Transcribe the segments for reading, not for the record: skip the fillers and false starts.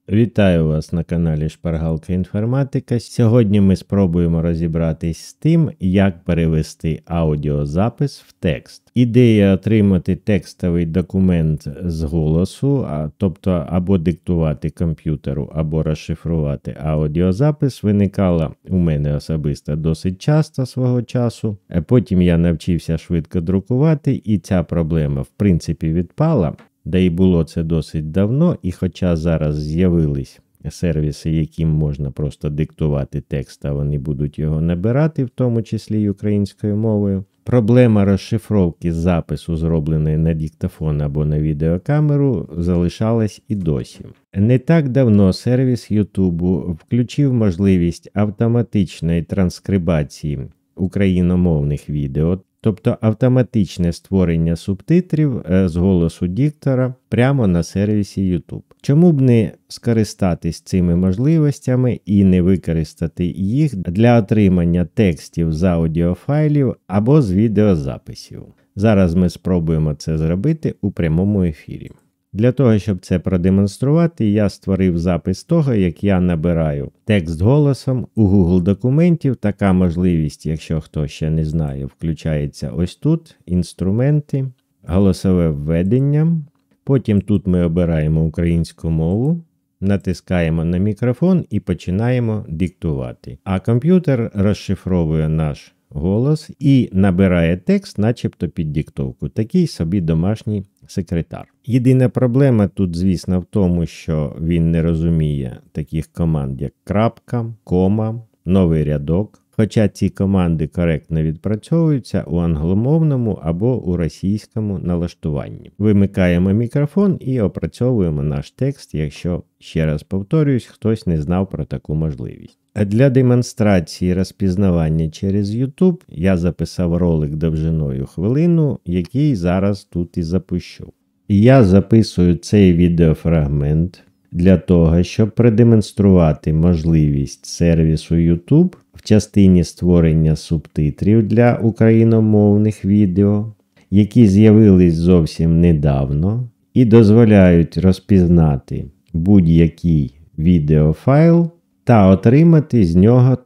Вітаю вас на каналі Шпаргалка Інформатика. Сьогодні ми спробуємо розібратись з тим, як перевести аудіозапис в текст. Ідея отримати текстовий документ з голосу, тобто або диктувати комп'ютеру, або розшифрувати аудіозапис, виникала у мене особисто досить часто свого часу. Потім я навчився швидко друкувати, і ця проблема в принципі відпала. Да і було це досить давно, і хоча зараз з'явились сервіси, яким можна просто диктувати текст, а вони будуть його набирати, в тому числі й українською мовою, проблема розшифровки запису, зробленої на диктофон або на відеокамеру, залишалась і досі. Не так давно сервіс YouTube включив можливість автоматичної транскрибації україномовних відео, тобто автоматичне створення субтитрів з голосу диктора прямо на сервісі YouTube. Чому б не скористатись цими можливостями і не використати їх для отримання текстів з аудіофайлів або з відеозаписів? Зараз ми спробуємо це зробити у прямому ефірі. Для того, щоб це продемонструвати, я створив запис того, як я набираю текст голосом у Google документів. Така можливість, якщо хто ще не знає, включається ось тут, інструменти, голосове введення. Потім тут ми обираємо українську мову, натискаємо на мікрофон і починаємо диктувати. А комп'ютер розшифровує наш голос і набирає текст, начебто під диктовку. Такий собі домашній секретар. Єдина проблема тут, звісно, в тому, що він не розуміє таких команд, як крапка, кома, новий рядок. Хоча ці команди коректно відпрацьовуються у англомовному або у російському налаштуванні. Вимикаємо мікрофон і опрацьовуємо наш текст, якщо, ще раз повторюсь, хтось не знав про таку можливість. Для демонстрації розпізнавання через YouTube я записав ролик довжиною хвилину, який зараз тут і запущу. Я записую цей відеофрагмент для того, щоб продемонструвати можливість сервісу YouTube в частині створення субтитрів для україномовних відео, які з'явились зовсім недавно і дозволяють розпізнати будь-який відеофайл та отримати з нього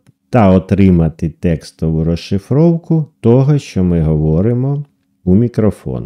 текстову розшифровку того, що ми говоримо у мікрофон.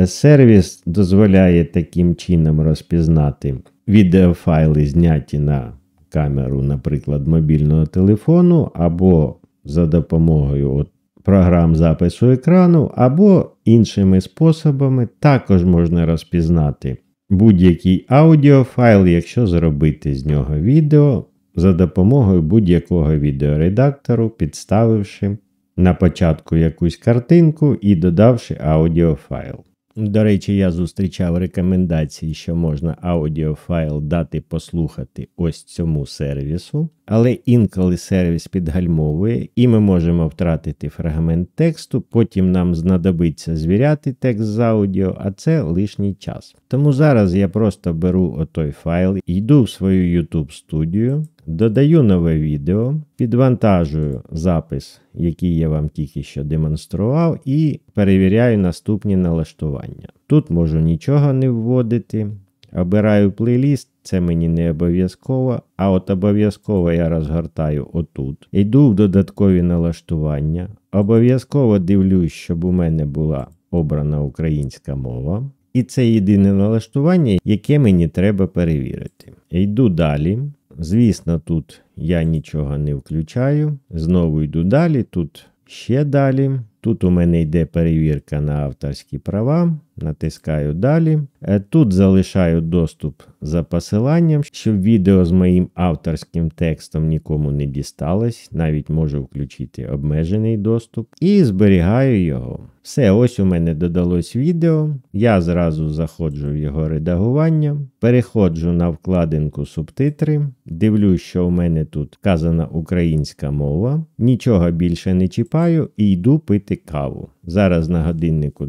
Сервіс дозволяє таким чином розпізнати відеофайли, зняті на камеру, наприклад, мобільного телефону, або за допомогою програм запису екрану, або іншими способами. Також можна розпізнати будь-який аудіофайл, якщо зробити з нього відео, за допомогою будь-якого відеоредактору, підставивши на початку якусь картинку і додавши аудіофайл. До речі, я зустрічав рекомендації, що можна аудіофайл дати послухати ось цьому сервісу, але інколи сервіс підгальмовує і ми можемо втратити фрагмент тексту, потім нам знадобиться звіряти текст з аудіо, а це лишній час. Тому зараз я просто беру отой файл, йду в свою YouTube студію, додаю нове відео, підвантажую запис, який я вам тільки що демонстрував, і перевіряю наступні налаштування. Тут можу нічого не вводити, обираю плейліст, це мені не обов'язково, а от обов'язково я розгортаю отут. Йду в додаткові налаштування, обов'язково дивлюсь, щоб у мене була обрана українська мова. І це єдине налаштування, яке мені треба перевірити. Йду далі. Звісно, тут я нічого не включаю. Знову йду далі, тут ще далі. Тут у мене йде перевірка на авторські права. Натискаю далі. Тут залишаю доступ за посиланням, щоб відео з моїм авторським текстом нікому не дісталось. Навіть можу включити обмежений доступ. І зберігаю його. Все, ось у мене додалось відео. Я зразу заходжу в його редагування. Переходжу на вкладинку субтитри. Дивлюсь, що у мене тут вказана українська мова. Нічого більше не чіпаю і йду пити каву. Зараз на годиннику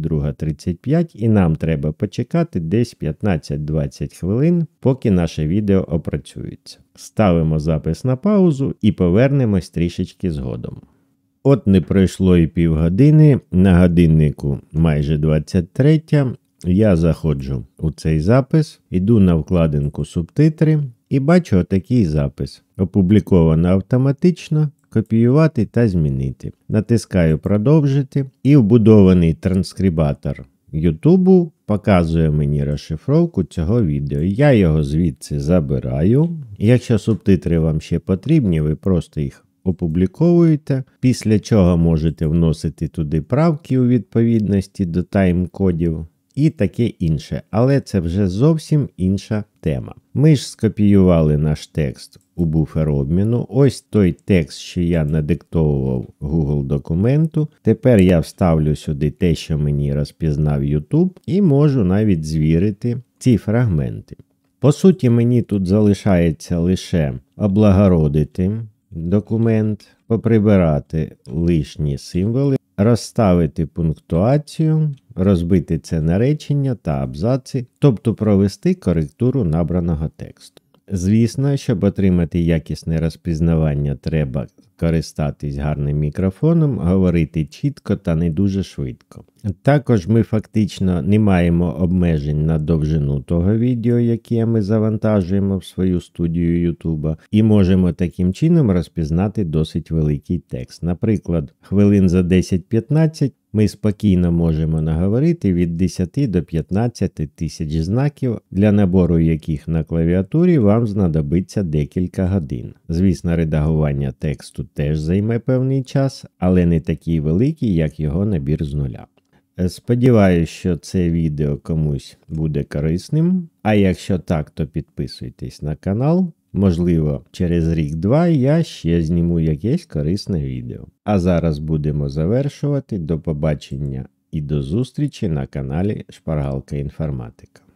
22:35 і нам треба почекати десь 15-20 хвилин, поки наше відео опрацюється. Ставимо запис на паузу і повернемось трішечки згодом. От не пройшло і півгодини, на годиннику майже 23, Я заходжу у цей запис, іду на вкладинку субтитри і бачу отакий запис. Опубліковано автоматично, копіювати та змінити. Натискаю продовжити і вбудований транскрибатор YouTube показує мені розшифровку цього відео. Я його звідси забираю. Якщо субтитри вам ще потрібні, ви просто їх опубліковуєте, після чого можете вносити туди правки у відповідності до тайм-кодів і таке інше. Але це вже зовсім інша тема. Ми ж скопіювали наш текст у буфер обміну. Ось той текст, що я надиктовував Google документу. Тепер я вставлю сюди те, що мені розпізнав YouTube, і можу навіть звірити ці фрагменти. По суті, мені тут залишається лише облагородити документ, поприбирати лишні символи, розставити пунктуацію, розбити це на речення та абзаци, тобто провести коректуру набраного тексту. Звісно, щоб отримати якісне розпізнавання, треба користатись гарним мікрофоном, говорити чітко та не дуже швидко. Також ми фактично не маємо обмежень на довжину того відео, яке ми завантажуємо в свою студію YouTube, і можемо таким чином розпізнати досить великий текст. Наприклад, хвилин за 10-15 ми спокійно можемо наговорити від 10 до 15 тисяч знаків, для набору яких на клавіатурі вам знадобиться декілька годин. Звісно, редагування тексту теж займе певний час, але не такий великий, як його набір з нуля. Сподіваюсь, що це відео комусь буде корисним, а якщо так, то підписуйтесь на канал. Можливо, через рік-два я ще зніму якесь корисне відео. А зараз будемо завершувати. До побачення і до зустрічі на каналі Шпаргалка Інформатика.